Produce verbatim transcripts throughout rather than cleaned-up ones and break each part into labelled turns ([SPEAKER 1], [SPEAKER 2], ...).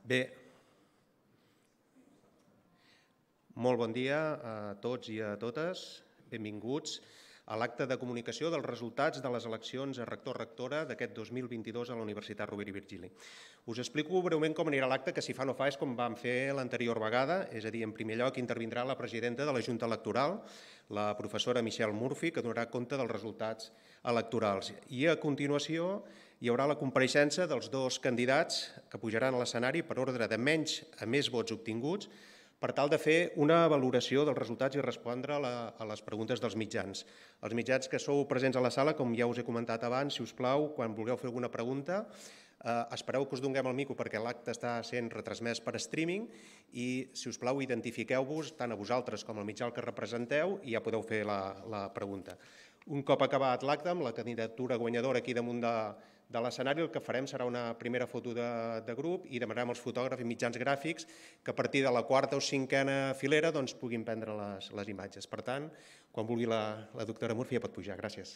[SPEAKER 1] Bé, molt bon dia a tots i a totes. Benvinguts a l'acte de comunicació dels resultats de les eleccions a rector-rectora d'aquest dos mil vint-i-dos a la Universitat Rovira i Virgili. Us explico breument com anirà l'acte, que si fa no fa és com vam fer l'anterior vegada, és a dir, en primer lloc intervindrà la presidenta de la Junta Electoral, la professora Michelle Murphy, que donarà compte dels resultats electorals. I a continuació hi haurà la compareixença dels dos candidats que pujaran a l'escenari per ordre de menys a més vots obtinguts per tal de fer una valoració dels resultats i respondre a les preguntes dels mitjans. Els mitjans que sou presents a la sala, com ja us he comentat abans, si us plau, quan vulgueu fer alguna pregunta, espereu que us donem el micro perquè l'acte està sent retransmès per streaming i, si us plau, identifiqueu-vos tant a vosaltres com al mitjà que representeu i ja podeu fer la pregunta. Un cop acabat l'acte, amb la candidatura guanyadora aquí damunt de de l'escenari, el que farem serà una primera foto de grup i demanarem als fotògrafs i mitjans gràfics que a partir de la quarta o cinquena filera puguin prendre les imatges. Per tant, quan vulgui la doctora Murphy ja pot pujar. Gràcies.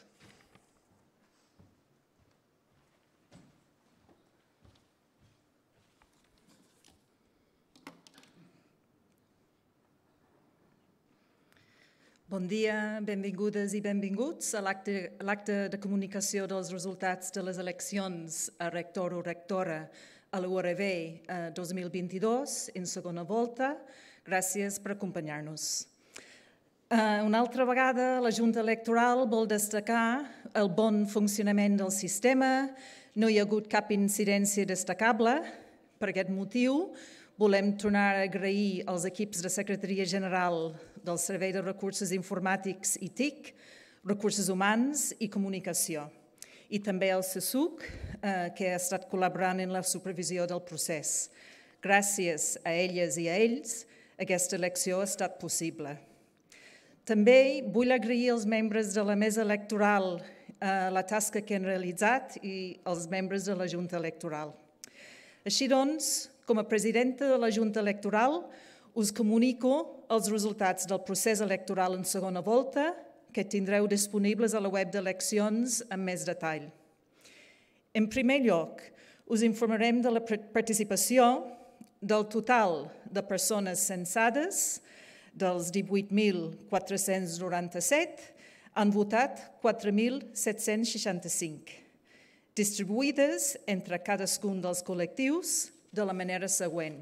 [SPEAKER 2] Bon dia, benvingudes i benvinguts a l'acte de comunicació dels resultats de les eleccions a rector o rectora a la U R V dos mil vint-i-dos, en segona volta. Gràcies per acompanyar-nos. Una altra vegada, la Junta Electoral vol destacar el bon funcionament del sistema. No hi ha hagut cap incidència destacable. Per aquest motiu, volem tornar a agrair als equips de Secretaria General del Servei de Recursos Informàtics i T I C, Recursos Humans i Comunicació, i també al C S U C, que ha estat col·laborant en la supervisió del procés. Gràcies a elles i a ells, aquesta elecció ha estat possible. També vull agrair als membres de la mesa electoral la tasca que han realitzat i als membres de la Junta Electoral. Així doncs, com a presidenta de la Junta Electoral, us comunico els resultats del procés electoral en segona volta, que tindreu disponibles a la web d'eleccions amb més detall. En primer lloc, us informarem de la participació del total de persones censades, dels divuit mil quatre-cents noranta-set, han votat quatre mil set-cents seixanta-cinc, distribuïdes entre cadascun dels col·lectius de la manera següent.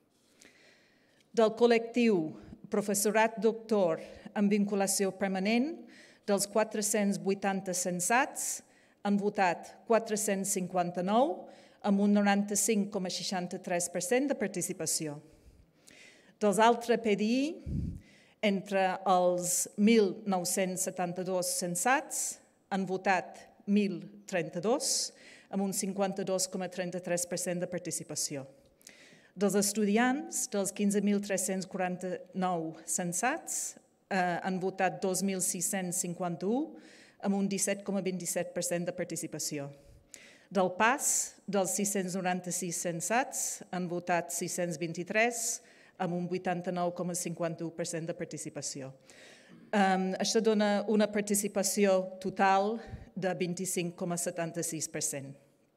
[SPEAKER 2] Del col·lectiu professorat doctor en vinculació permanent, dels quatre-cents vuitanta censats, han votat quatre-cents cinquanta-nou, amb un noranta-cinc coma seixanta-tres per cent de participació. Dels altres P D I, entre els mil nou-cents setanta-dos censats, han votat mil trenta-dos, amb un cinquanta-dos coma trenta-tres per cent de participació. Dels estudiants, dels quinze mil tres-cents quaranta-nou censats, han votat dos mil sis-cents cinquanta-u, amb un disset coma vint-i-set per cent de participació. Del P A S, dels sis-cents noranta-sis censats, han votat sis-cents vint-i-tres, amb un vuitanta-nou coma cinquanta-u per cent de participació. Això dona una participació total de vint-i-cinc coma setanta-sis per cent.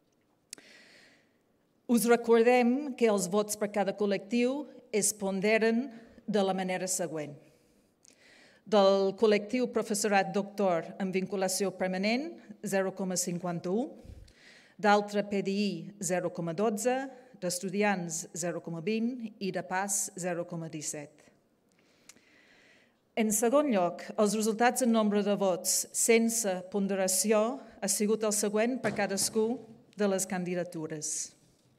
[SPEAKER 2] Us recordem que els vots per cada col·lectiu es ponderen de la manera següent. Del col·lectiu professorat doctor en vinculació permanent, zero coma cinquanta-u, d'altre P D I, zero coma dotze, d'estudiants, zero coma vint i de P A S, zero coma disset. En segon lloc, els resultats en nombre de vots sense ponderació ha sigut el següent per cadascú de les candidatures.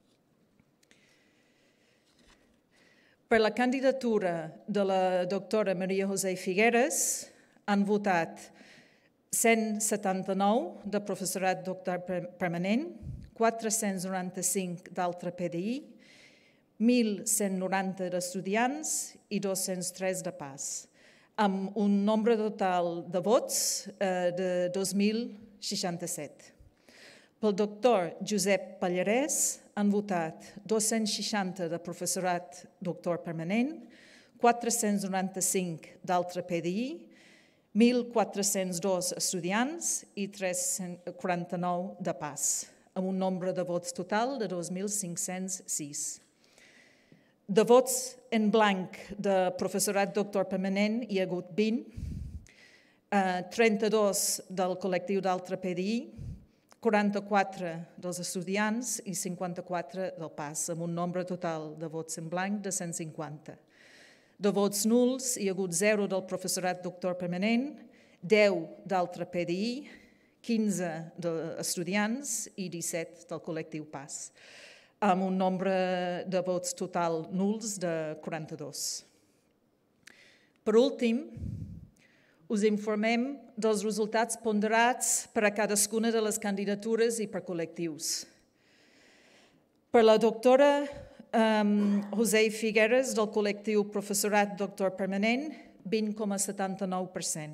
[SPEAKER 2] Per la candidatura de la doctora Maria José Figueres han votat cent setanta-nou de professorat doctor permanent, quatre-cents noranta-cinc d'altre P D I, mil cent noranta d'estudiants i dos-cents tres de P A S, amb un nombre total de vots de dos mil seixanta-set. Pel doctor Josep Pallarès han votat dos-cents seixanta de professorat doctor permanent, quatre-cents noranta-cinc d'altre P D I, mil quatre-cents dos estudiants i tres-cents quaranta-nou de P A S, amb un nombre de vots total de dos mil cinc-cents sis. De vots en blanc de professorat doctor permanent hi ha hagut vint, eh, trenta-dos del col·lectiu d'altre P D I, quaranta-quatre dels estudiants i cinquanta-quatre del P A S, amb un nombre total de vots en blanc de cent cinquanta. De vots nuls hi ha hagut zero del professorat doctor permanent, deu d'altre P D I, quinze d'estudiants i disset del col·lectiu P A S, amb un nombre de vots total nuls de quaranta-dos. Per últim, us informem dels resultats ponderats per a cadascuna de les candidatures i per col·lectius. Per la doctora um, José Figueres, del col·lectiu Professorat Doctor Permanent, vint coma setanta-nou per cent.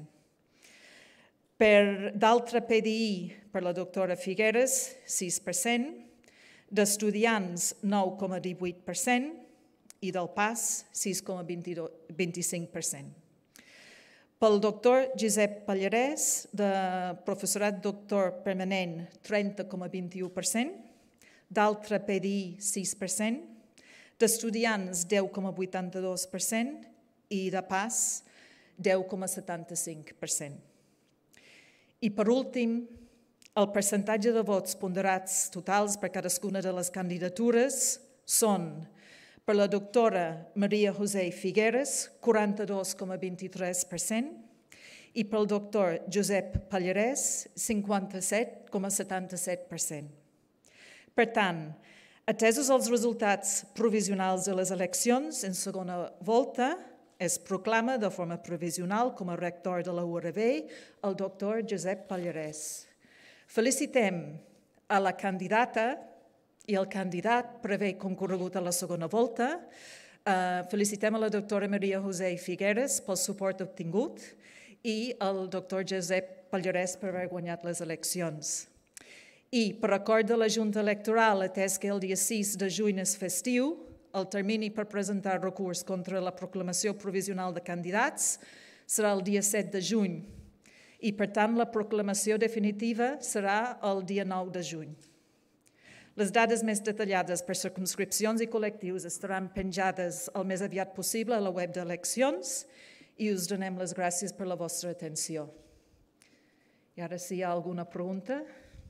[SPEAKER 2] Per d'altre P D I, per la doctora Figueres, sis per cent, d'estudiants, nou coma divuit per cent, i del P A S, sis coma vint-i-cinc per cent. Pel doctor Josep Pallarès, de professorat doctor permanent, trenta coma vint-i-u per cent, d'altre P D I, sis per cent, d'estudiants, deu coma vuitanta-dos per cent, i de P A S, deu coma setanta-cinc per cent. I per últim, el percentatge de vots ponderats totals per cadascuna de les candidatures són per la doctora Maria José Figueres, quaranta-dos coma vint-i-tres per cent, i pel doctor Josep Pallarès, cinquanta-set coma setanta-set per cent. Per tant, atesos els resultats provisionals de les eleccions en segona volta, es proclama de forma provisional com a rector de la U R B el doctor Josep Pallarès. Felicitem a la candidata i el candidat per haver concorregut a la segona volta. Felicitem a la doctora Maria José Figueres pel suport obtingut i al doctor Josep Pallarès per haver guanyat les eleccions. I per acord de la Junta Electoral, atès que el dia sis de juny és festiu, el termini per presentar recurs contra la proclamació provisional de candidats serà el dia set de juny i, per tant, la proclamació definitiva serà el dia nou de juny. Les dades més detallades per circumscripcions i col·lectius estaran penjades el més aviat possible a la web d'eleccions i us donem les gràcies per la vostra atenció. I ara, si hi ha alguna pregunta...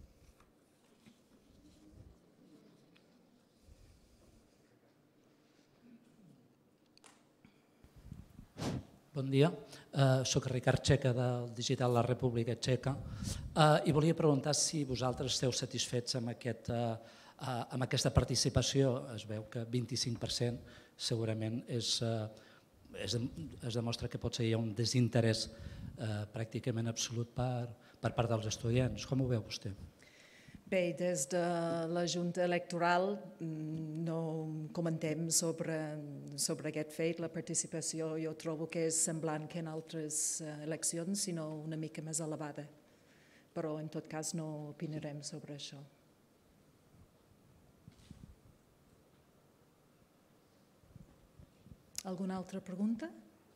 [SPEAKER 3] Bon dia, uh, soc Ricard Txeca del digital La República Txeca uh, i volia preguntar si vosaltres esteu satisfets amb, aquest, uh, uh, amb aquesta participació. Es veu que vint-i-cinc per cent segurament és, uh, és, es demostra que potser hi ha un desinterès uh, pràcticament absolut per, per part dels estudiants. Com ho veu vostè?
[SPEAKER 2] Bé, des de la Junta Electoral no comentem sobre, sobre aquest fet. La participació jo trobo que és semblant que en altres eleccions, sinó una mica més elevada. Però en tot cas no opinarem sobre això. Alguna altra pregunta?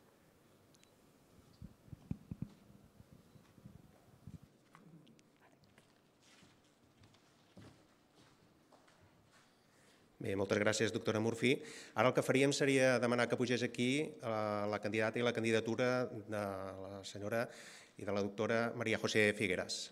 [SPEAKER 1] Bé, moltes gràcies, doctora Murphy. Ara el que faríem seria demanar que pugés aquí la candidata i la candidatura de la senyora i de la doctora Maria José Figueres.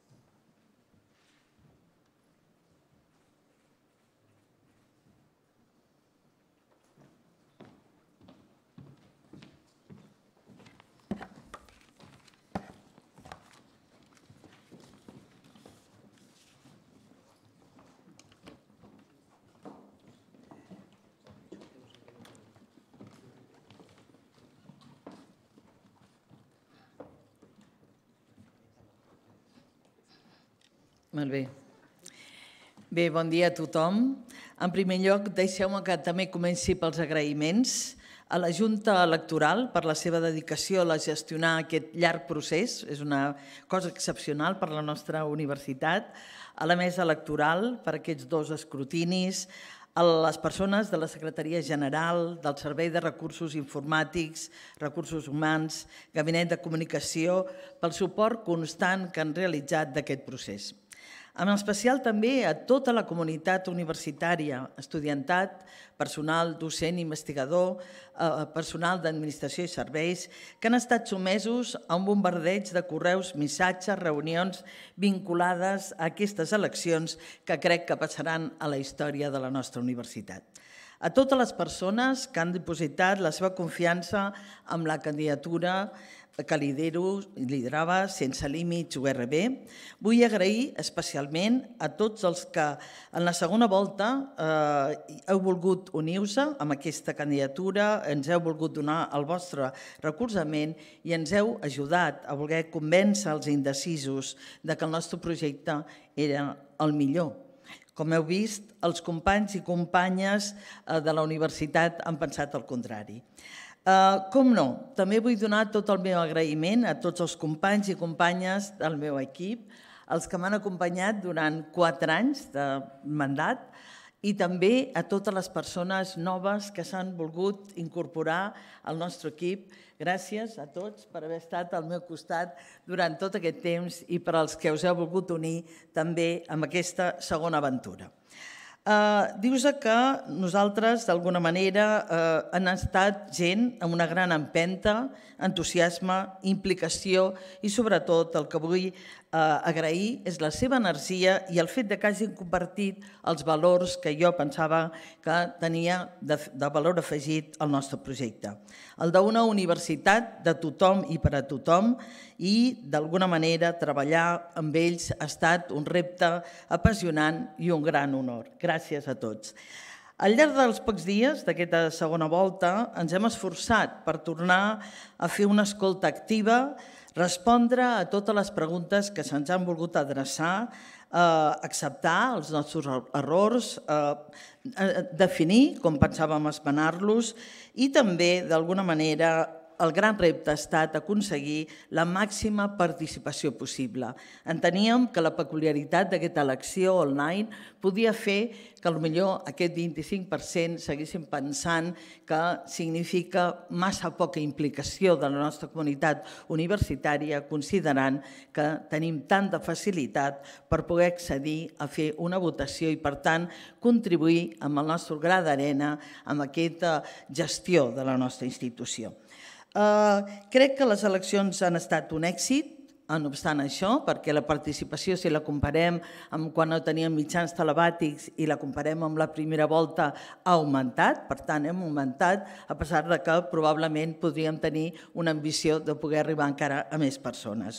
[SPEAKER 4] Molt bé. Bé, bon dia a tothom. En primer lloc, deixeu-me que també comenci pels agraïments a la Junta Electoral per la seva dedicació a gestionar aquest llarg procés. És una cosa excepcional per la nostra universitat. A la Mesa Electoral per aquests dos escrutinis, a les persones de la Secretaria General, del Servei de Recursos Informàtics, Recursos Humans, Gabinet de Comunicació, pel suport constant que han realitzat d'aquest procés. en especial també a tota la comunitat universitària, estudiantat, personal docent, investigador, personal d'administració i serveis, que han estat somesos a un bombardeig de correus, missatges, reunions vinculades a aquestes eleccions que crec que passaran a la història de la nostra universitat. A totes les persones que han dipositat la seva confiança amb la candidatura que lidero, liderava Sense Límits U R B, vull agrair especialment a tots els que en la segona volta heu volgut unir-vos amb aquesta candidatura, ens heu volgut donar el vostre recolzament i ens heu ajudat a voler convèncer els indecisos que el nostre projecte era el millor. Com heu vist, els companys i companyes de la universitat han pensat el contrari. Com no, també vull donar tot el meu agraïment a tots els companys i companyes del meu equip, els que m'han acompanyat durant quatre anys de mandat i també a totes les persones noves que s'han volgut incorporar al nostre equip. Gràcies a tots per haver estat al meu costat durant tot aquest temps i per als que us heu volgut unir també amb aquesta segona aventura. Dius que nosaltres, d'alguna manera, han estat gent amb una gran empenta, entusiasme, implicació i, sobretot, el que vull agrair és la seva energia i el fet que hagin compartit els valors que jo pensava que tenia de valor afegit al nostre projecte. El d'una universitat de tothom i per a tothom i, d'alguna manera, treballar amb ells ha estat un repte apassionant i un gran honor. Gràcies a tots. Al llarg dels pocs dies d'aquesta segona volta ens hem esforçat per tornar a fer una escolta activa, respondre a totes les preguntes que se'ns han volgut adreçar, acceptar els nostres errors, definir com pensàvem esmenar-los i també, d'alguna manera, el gran repte ha estat aconseguir la màxima participació possible. Enteníem que la peculiaritat d'aquesta elecció online podia fer que potser aquest vint-i-cinc per cent seguíssim pensant que significa massa poca implicació de la nostra comunitat universitària, considerant que tenim tanta facilitat per poder accedir a fer una votació i, per tant, contribuir amb el nostre gra d'arena amb aquesta gestió de la nostra institució. Crec que les eleccions han estat un èxit, no obstant això, perquè la participació, si la comparem amb quan no teníem mitjans telemàtics i la comparem amb la primera volta, ha augmentat. Per tant, hem augmentat, a pesar que probablement podríem tenir una ambició de poder arribar encara a més persones.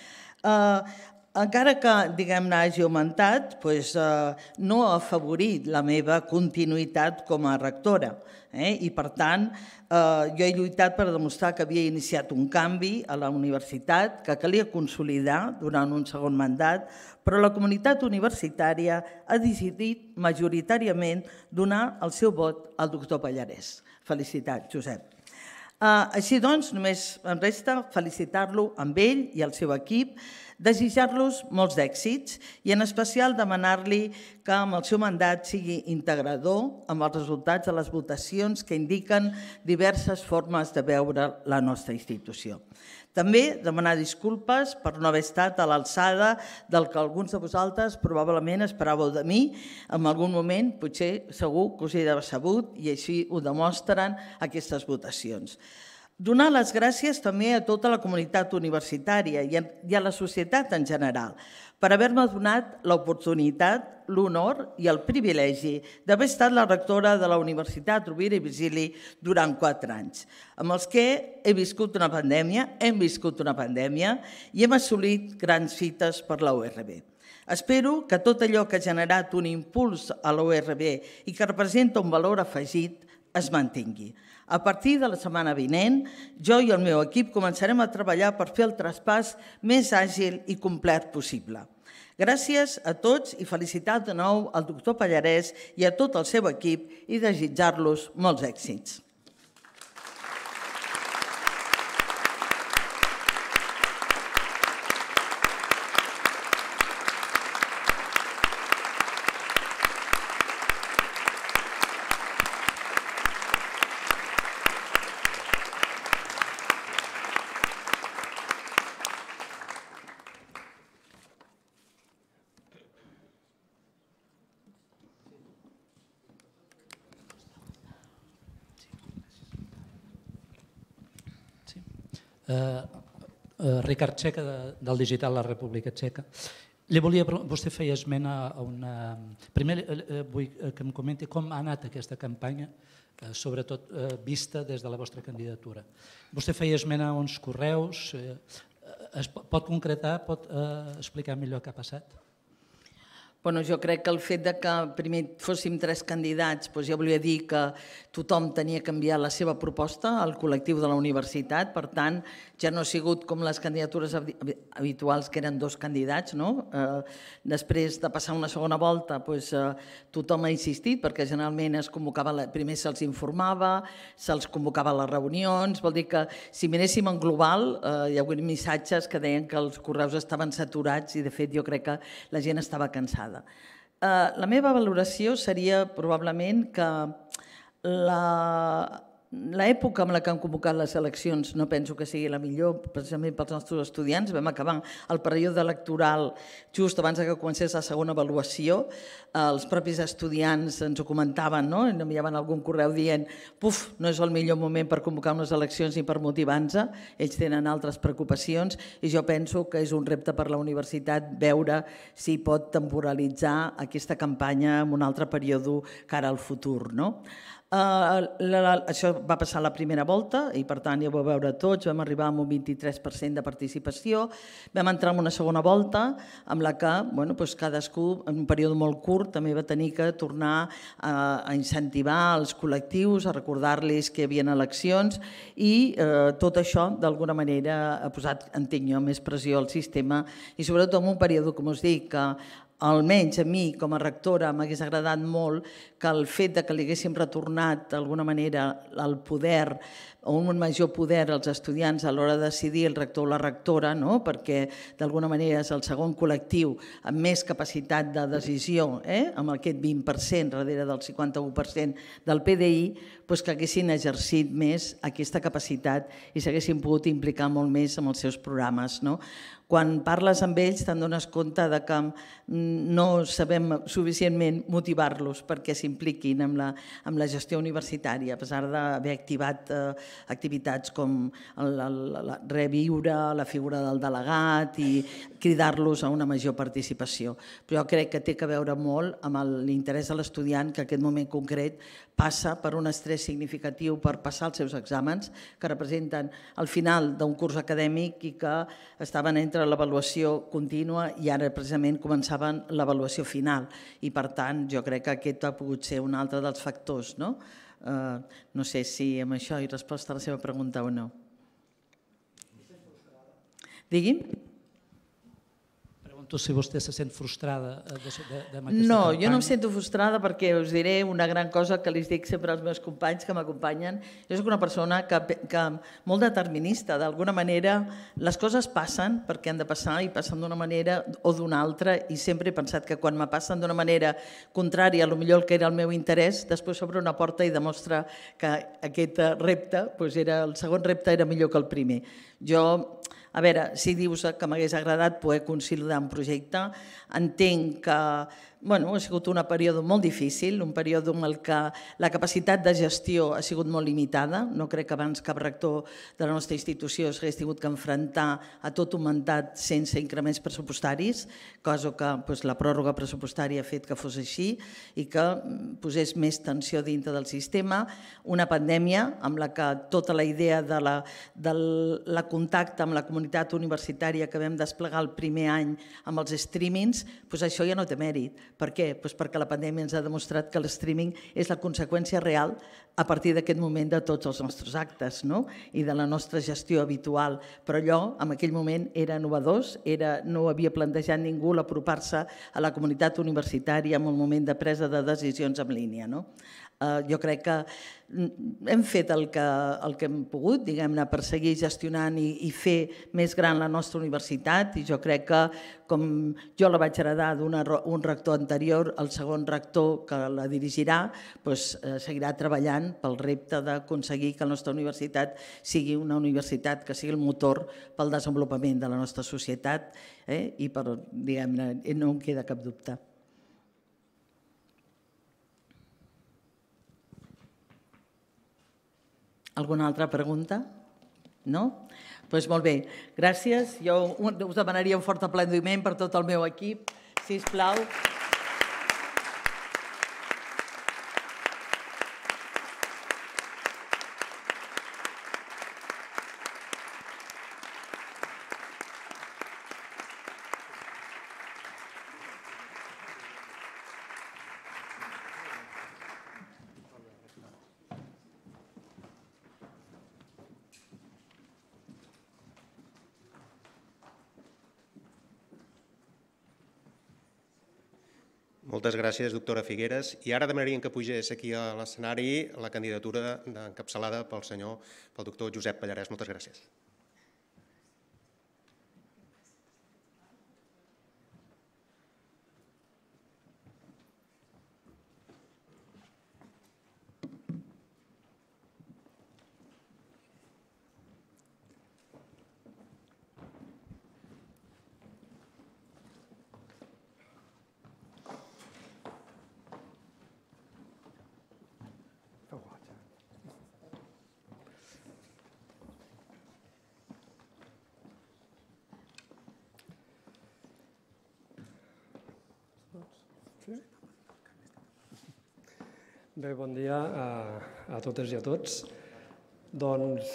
[SPEAKER 4] Encara que, diguem-ne, hagi augmentat, no ha afavorit la meva continuïtat com a rectora. I, per tant, jo he lluitat per demostrar que havia iniciat un canvi a la universitat, que calia consolidar durant un segon mandat, però la comunitat universitària ha decidit majoritàriament donar el seu vot al doctor Pallarès. Felicitats, Josep. Així doncs, només em resta felicitar-lo amb ell i el seu equip, desitjar-los molts d'èxits i en especial demanar-li que amb el seu mandat sigui integrador amb els resultats de les votacions que indiquen diverses formes de veure la nostra institució. També demanar disculpes per no haver estat a l'alçada del que alguns de vosaltres probablement esperàveu de mi. En algun moment, potser, segur que us he decebut i així ho demostren aquestes votacions. Donar les gràcies també a tota la comunitat universitària i a la societat en general per haver-me donat l'oportunitat, l'honor i el privilegi d'haver estat la rectora de la Universitat Rovira i Virgili durant quatre anys, amb els que he viscut una pandèmia, hem viscut una pandèmia i hem assolit grans fites per la U R B. Espero que tot allò que ha generat un impuls a la U R B i que representa un valor afegit es mantingui. A partir de la setmana vinent, jo i el meu equip començarem a treballar per fer el traspàs més àgil i complet possible. Gràcies a tots i felicitar de nou al doctor Pallarès i a tot el seu equip i desitjar-los molts èxits.
[SPEAKER 3] Ricard Checa, del digital La República Txeca. Li volia, vostè feia esmena a una... Primer vull que em comenti com ha anat aquesta campanya, sobretot vista des de la vostra candidatura. Vostè feia esmena a uns correus, pot concretar, pot explicar millor què ha passat?
[SPEAKER 4] Bueno, jo crec que el fet de que primer fóssim tres candidats doncs ja volia dir que tothom tenia que enviar la seva proposta al col·lectiu de la universitat, per tant, ja no ha sigut com les candidatures habituals que eren dos candidats, no? Després de passar una segona volta, doncs tothom ha insistit perquè generalment es convocava, primer se'ls informava, se'ls convocava a les reunions, vol dir que si miréssim en global hi ha hagut missatges que deien que els correus estaven saturats i de fet jo crec que la gent estava cansada. La meva valoració seria probablement que l'època en la que han convocat les eleccions no penso que sigui la millor, precisament pels nostres estudiants. Vam acabar el període electoral just abans que comencés la segona avaluació. Els propis estudiants ens ho comentaven, no? Enviaven algun correu dient puf, no és el millor moment per convocar unes eleccions ni per motivar-nos, ells tenen altres preocupacions i jo penso que és un repte per la universitat veure si pot temporalitzar aquesta campanya en un altre període cara al futur, no? Això va passar la primera volta i per tant ja ho vau veure tots, vam arribar a un vint-i-tres per cent de participació, vam entrar en una segona volta amb la que cadascú en un període molt curt també va tenir que tornar a incentivar els col·lectius, a recordar-los que hi havia eleccions i tot això d'alguna manera ha posat, entenc jo, més pressió al sistema i sobretot en un període, com us dic, que almenys a mi, com a rectora, m'hagués agradat molt que el fet que li haguéssim retornat d'alguna manera el poder o un major poder als estudiants a l'hora de decidir el rector o la rectora, perquè d'alguna manera és el segon col·lectiu amb més capacitat de decisió, amb aquest vint per cent darrere del cinquanta-u per cent del P D I, que haguessin exercit més aquesta capacitat i s'haguessin pogut implicar molt més amb els seus programes. Quan parles amb ells te'n dones compte que no sabem suficientment motivar-los perquè s'impliquin amb la gestió universitària, a pesar d'haver activat activitats com reviure la figura del delegat i cridar-los a una major participació. Però jo crec que té a veure molt amb l'interès de l'estudiant que en aquest moment concret passa per un estrès significatiu per passar els seus exàmens, que representen el final d'un curs acadèmic i que estaven entre l'avaluació contínua i ara precisament començaven l'avaluació final. I per tant, jo crec que aquest ha pogut ser un altre dels factors. No sé si amb això hi resposta a la seva pregunta o no. Digui'm.
[SPEAKER 3] Si vostè se sent frustrada amb aquesta campanya.
[SPEAKER 4] No, jo no em sento frustrada perquè us diré una gran cosa que els dic sempre als meus companys que m'acompanyen. Jo soc una persona molt determinista. D'alguna manera les coses passen perquè han de passar i passen d'una manera o d'una altra i sempre he pensat que quan me passen d'una manera contrària a lo millor el que era el meu interès, després s'obre una porta i demostra que aquest repte, el segon repte era millor que el primer. Jo... A veure, si dius que m'hagués agradat poder consolidar un projecte, entenc que ha sigut un període molt difícil, un període en què la capacitat de gestió ha sigut molt limitada. No crec que abans cap rector de la nostra institució s'hagués tingut que enfrontar a tot un mandat sense increments pressupostaris, cosa que la pròrroga pressupostària ha fet que fos així i que posés més tensió dintre del sistema. Una pandèmia amb la que tota la idea del contacte amb la comunitat universitària que vam desplegar el primer any amb els streamings, això ja no té mèrit. Per què? Perquè la pandèmia ens ha demostrat que l'streaming és la conseqüència real a partir d'aquest moment de tots els nostres actes i de la nostra gestió habitual. Però allò, en aquell moment, era innovador, no havia plantejat ningú l'apropar-se a la comunitat universitària en el moment de presa de decisions en línia. Jo crec que hem fet el que hem pogut, diguem-ne, per seguir gestionant i fer més gran la nostra universitat i jo crec que, com jo la vaig heredar d'un rector anterior, el segon rector que la dirigirà seguirà treballant pel repte d'aconseguir que la nostra universitat sigui una universitat que sigui el motor pel desenvolupament de la nostra societat i per, diguem-ne, no em queda cap dubte. Alguna altra pregunta? No? Doncs molt bé, gràcies. Jo us demanaria un fort aplaudiment per tot el meu equip, sisplau.
[SPEAKER 1] Moltes gràcies, doctora Figueres. I ara demanaríem que pugés aquí a l'escenari la candidatura encapçalada pel senyor, pel doctor Josep Pallarès. Moltes gràcies.
[SPEAKER 5] Bé, bon dia a, a totes i a tots. Doncs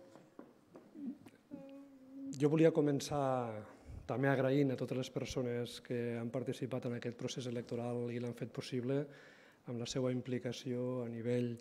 [SPEAKER 5] jo volia començar també agraint a totes les persones que han participat en aquest procés electoral i l'han fet possible amb la seva implicació a nivell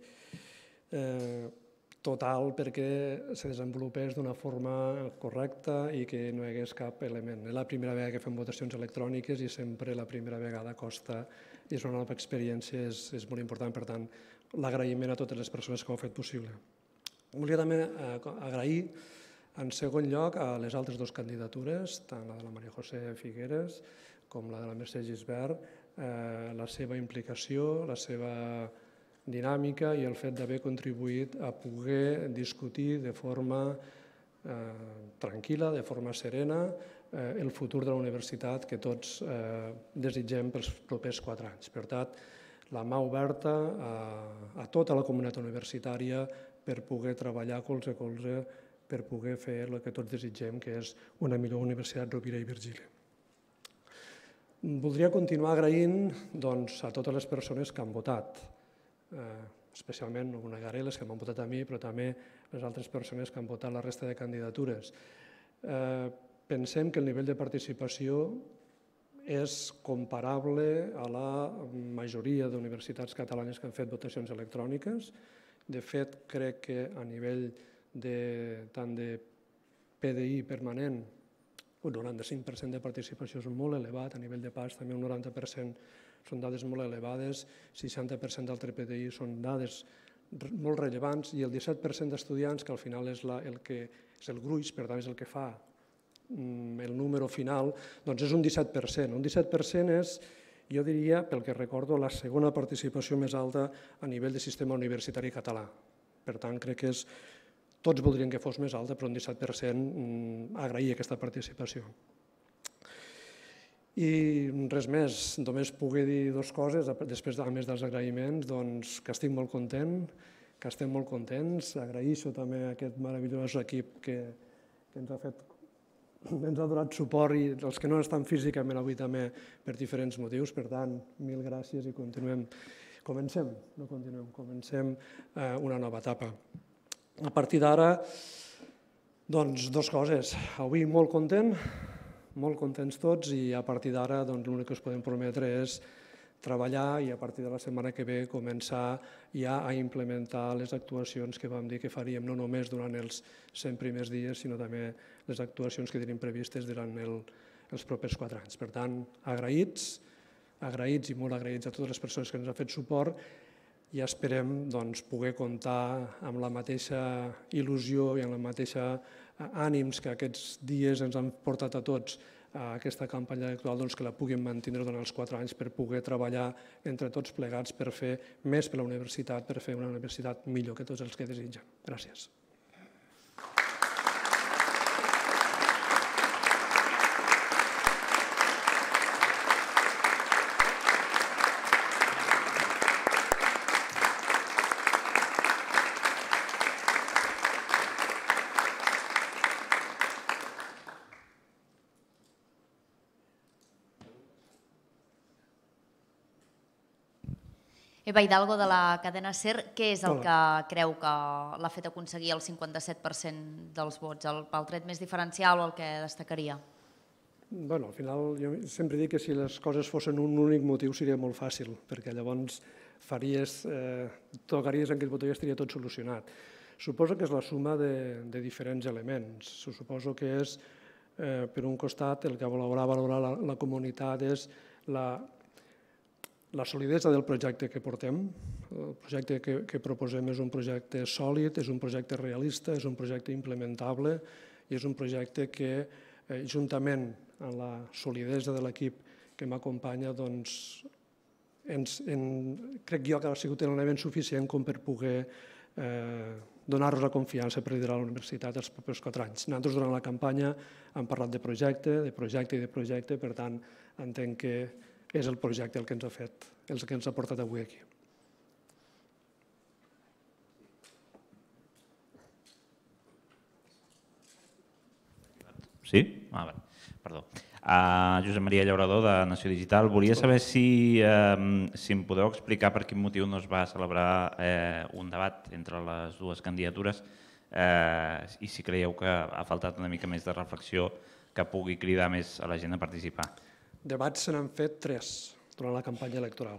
[SPEAKER 5] eh, total perquè se desenvolupés d'una forma correcta i que no hi hagués cap element. És la primera vegada que fem votacions electròniques i sempre la primera vegada costa i és una nova experiència, és, és molt important, per tant, l'agraïment a totes les persones que ho han fet possible. Volia també eh, agrair, en segon lloc, a les altres dues candidatures, tant la de la Maria José Figueres com la de la Mercè Gisbert, eh, la seva implicació, la seva dinàmica i el fet d'haver contribuït a poder discutir de forma eh, tranquil·la, de forma serena, el futur de la universitat que tots eh, desitgem pels propers quatre anys. Per tant, la mà oberta a, a tota la comunitat universitària per poder treballar colze a colze, per poder fer el que tots desitgem, que és una millor Universitat Rovira i Virgili. Voldria continuar agraint doncs, a totes les persones que han votat, eh, especialment no negaré les que m'han votat a mi, però també les altres persones que han votat la resta de candidatures. Eh, Pensem que el nivell de participació és comparable a la majoria d'universitats catalanes que han fet votacions electròniques. De fet, crec que a nivell de, tant de P D I permanent, un noranta-cinc per cent de participació és molt elevat, a nivell de pas també un noranta per cent són dades molt elevades, seixanta per cent d'altre P D I són dades molt rellevants i el disset per cent d'estudiants, que al final és, la, el que, és el gruix, per tant és el que fa el número final, doncs és un disset per cent. Un disset per cent és, jo diria, pel que recordo, la segona participació més alta a nivell de sistema universitari català. Per tant, crec que és, tots voldrien que fos més alta, però un disset per cent agrair aquesta participació. I res més, només poder dir dues coses, després, a més dels agraïments, doncs que estic molt content, que estem molt contents, agraeixo també a aquest meravellós equip que, que ens ha fet ens ha donat suport i els que no estan físicament avui també per diferents motius. Per tant, mil gràcies i continuem. Comencem, no continuem, comencem una nova etapa. A partir d'ara, doncs, dues coses. Avui molt content, molt contents tots i a partir d'ara l'únic que us podem prometre és treballar i a partir de la setmana que ve començar ja a implementar les actuacions que vam dir que faríem no només durant els cent primers dies, sinó també les actuacions que tenim previstes durant el, els propers quatre anys. Per tant, agraïts, agraïts i molt agraïts a totes les persones que ens han fet suport i esperem doncs, poder comptar amb la mateixa il·lusió i amb la mateixa ànims que aquests dies ens han portat a tots a aquesta campanya electoral, doncs, que la puguin mantenir durant els quatre anys per poder treballar entre tots plegats per fer més per la universitat, per fer una universitat millor que tots els que desitgen. Gràcies.
[SPEAKER 6] Eva Hidalgo, de la cadena SER, què és el que creu que l'ha fet aconseguir el cinquanta-set per cent dels vots? El tret més diferencial o el que destacaria?
[SPEAKER 5] Bé, al final jo sempre dic que si les coses fossin un únic motiu seria molt fàcil, perquè llavors faries, tocaries en aquell botó i estaria tot solucionat. Suposo que és la suma de diferents elements. Suposo que és, per un costat, el que haurà valorar la comunitat és la la solidesa del projecte que portem. El projecte que proposem és un projecte sòlid, és un projecte realista, és un projecte implementable i és un projecte que, juntament amb la solidesa de l'equip que m'acompanya, doncs, crec jo que ha sigut un element suficient com per poder donar-nos la confiança per liderar la universitat els propers quatre anys. Nosaltres, durant la campanya, hem parlat de projecte, de projecte i de projecte, per tant, entenc que és el projecte el que ens ha fet, el que ens ha portat avui aquí.
[SPEAKER 7] Sí? Ah, perdó. Josep Maria Llaurador, de Nació Digital. Volia saber si em podeu explicar per quin motiu no es va celebrar un debat entre les dues candidatures i si creieu que ha faltat una mica més de reflexió que pugui cridar més a la gent a participar.
[SPEAKER 5] Debats se n'han fet tres durant la campanya electoral.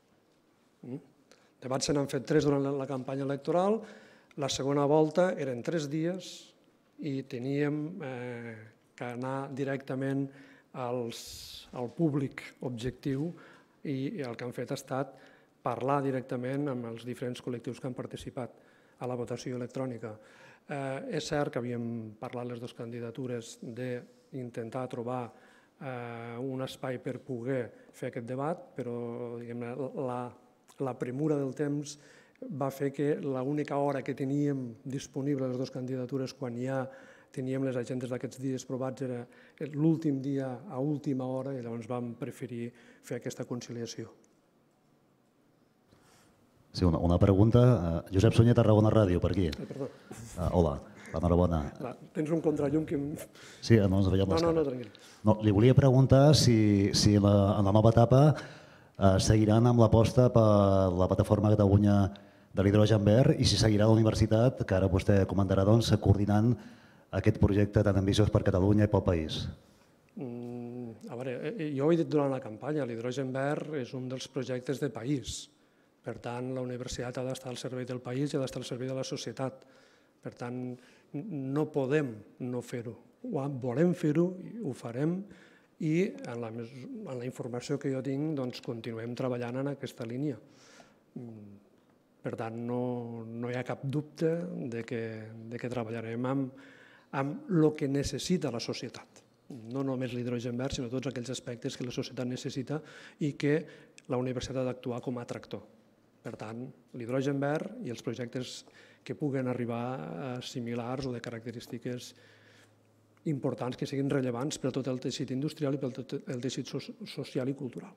[SPEAKER 5] Debats se n'han fet tres durant la campanya electoral. La segona volta eren tres dies i teníem que anar directament al públic objectiu i el que han fet ha estat parlar directament amb els diferents col·lectius que han participat a la votació electrònica. És cert que havíem parlat les dues candidatures d'intentar trobar un espai per poder fer aquest debat, però la premura del temps va fer que l'única hora que teníem disponible les dues candidatures quan ja teníem les agendes d'aquests dies provats era l'últim dia a última hora i llavors vam preferir fer aquesta conciliació.
[SPEAKER 8] Sí, una pregunta. Josep Sunyer, Tarragona Ràdio, per aquí.
[SPEAKER 5] Perdó.
[SPEAKER 8] Hola. Enhorabona.
[SPEAKER 5] Tens un contrallum que...
[SPEAKER 8] Sí, no ens veiem les cares.
[SPEAKER 5] No, no, tranquil.
[SPEAKER 8] Li volia preguntar si en la nova etapa seguiran amb l'aposta per la plataforma Catalunya de l'hidrogen verd i si seguirà la universitat, que ara vostè comentarà, coordinant aquest projecte tan ambiciós per Catalunya i pel país.
[SPEAKER 5] A veure, jo ho he dit durant la campanya, l'hidrogen verd és un dels projectes de país. Per tant, la universitat ha d'estar al servei del país i ha d'estar al servei de la societat. Per tant, no podem no fer-ho. Volem fer-ho, ho farem i en la informació que jo tinc continuem treballant en aquesta línia. Per tant, no hi ha cap dubte que treballarem amb el que necessita la societat. No només l'hidrogen verd, sinó tots aquells aspectes que la societat necessita i que la universitat ha d'actuar com a tractor. Per tant, l'hidrogen verd i els projectes que puguen arribar similars o de característiques importants que siguin rellevants per a tot el teixit industrial i per a tot el teixit social i cultural.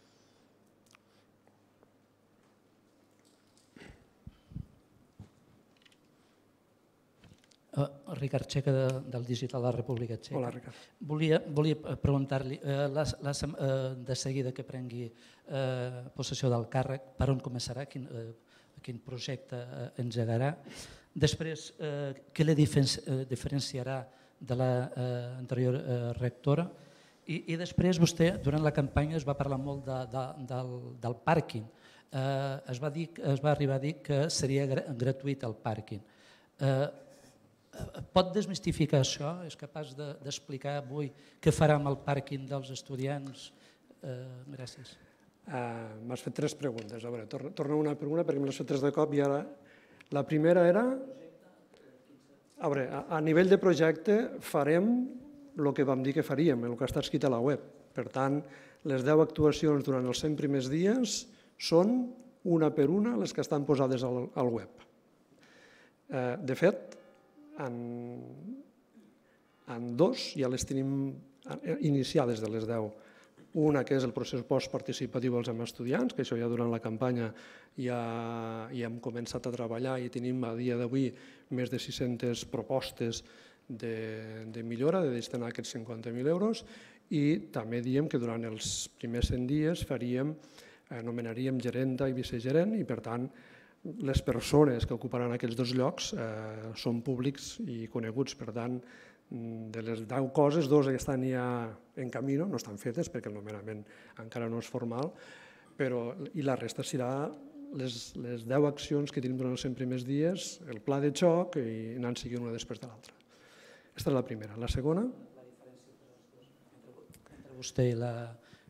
[SPEAKER 3] Ricard Txeca, del Digital de la República Txeca.
[SPEAKER 5] Hola, Ricard.
[SPEAKER 3] Volia preguntar-li, de seguida que prengui possessió del càrrec, per on començarà, quin projecte engegarà? Després, què la diferenciarà de l'anterior rectora? I després vostè, durant la campanya, es va parlar molt del pàrquing. Es va arribar a dir que seria gratuït el pàrquing. Pot desmistificar això? És capaç d'explicar avui què farà amb el pàrquing dels estudiants? Gràcies.
[SPEAKER 5] M'has fet tres preguntes. A veure, torna una per una perquè me les fet tres de cop i ara... La primera era... A veure, a nivell de projecte farem el que vam dir que faríem, el que està escrit a la web. Per tant, les deu actuacions durant els cent primers dies són una per una les que estan posades al web. De fet, en dos ja les tenim iniciades de les deu. Una que és el procés postparticipatiu dels estudiants, que això ja durant la campanya ja hem començat a treballar i tenim a dia d'avui més de sis-centes propostes de millora, de destinar aquests cinquanta mil euros, i també diem que durant els primers cent dies faríem nomenaríem gerenta i vicegerent i, per tant, les persones que ocuparan aquests dos llocs són públics i coneguts. Per tant, de les deu coses, dos estan ja en camí, no estan fetes perquè el nomenament encara no és formal, però i la resta serà les deu accions que tenim durant els cent primers dies, el pla de xoc i anant seguint una després de l'altra. Aquesta és la primera. La segona?
[SPEAKER 3] La diferència entre vostè i la...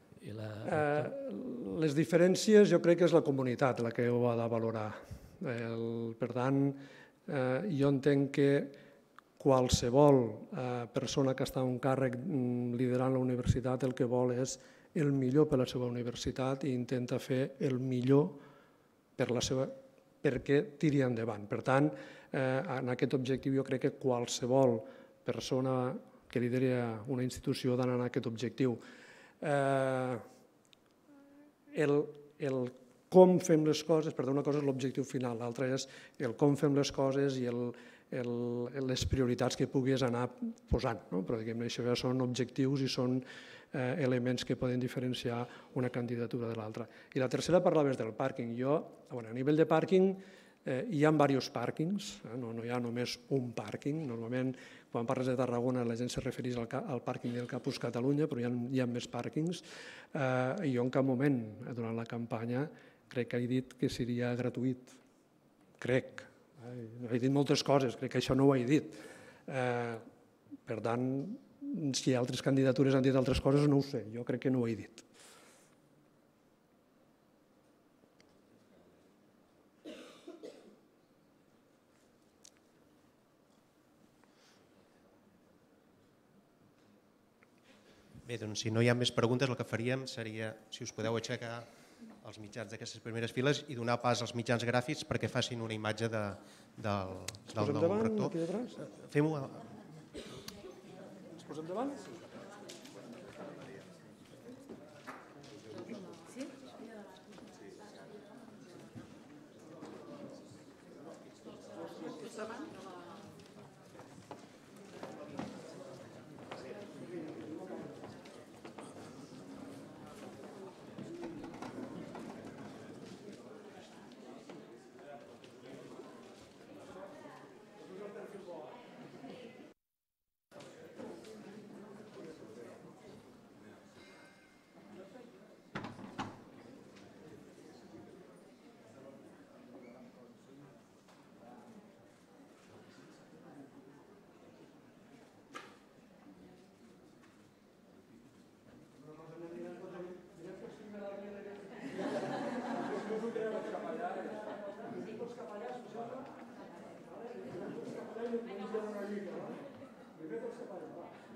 [SPEAKER 5] Les diferències jo crec que és la comunitat la que ho ha de valorar. Per tant, jo entenc que qualsevol persona que està a un càrrec liderant la universitat el que vol és el millor per a la seva universitat i intenta fer el millor per la seva, perquè tiri endavant. Per tant, en aquest objectiu jo crec que qualsevol persona que lideri una institució ha d'anar en aquest objectiu. El com fem les coses, perdó, una cosa és l'objectiu final, l'altra és el com fem les coses i les prioritats que puguis anar posant, però diguem-ne, això ja són objectius i són elements que poden diferenciar una candidatura de l'altra. I la tercera parlaves del pàrquing. Jo, a nivell de pàrquing, hi ha diversos pàrquings, no hi ha només un pàrquing. Normalment, quan parles de Tarragona, la gent se refereix al pàrquing del Campus Catalunya, però hi ha més pàrquings. I jo en cap moment, durant la campanya, crec que he dit que seria gratuït. Crec. He dit moltes coses, crec que això no ho he dit. Per tant, si altres candidatures han dit altres coses, no ho sé. Jo crec que no ho he dit.
[SPEAKER 1] Bé, doncs si no hi ha més preguntes, el que faríem seria, si us podeu aixecar els mitjans d'aquestes primeres files i donar pas als mitjans gràfics perquè facin una imatge del nou rector. Fem-ho... Es posem davant? Primer pots cap allà.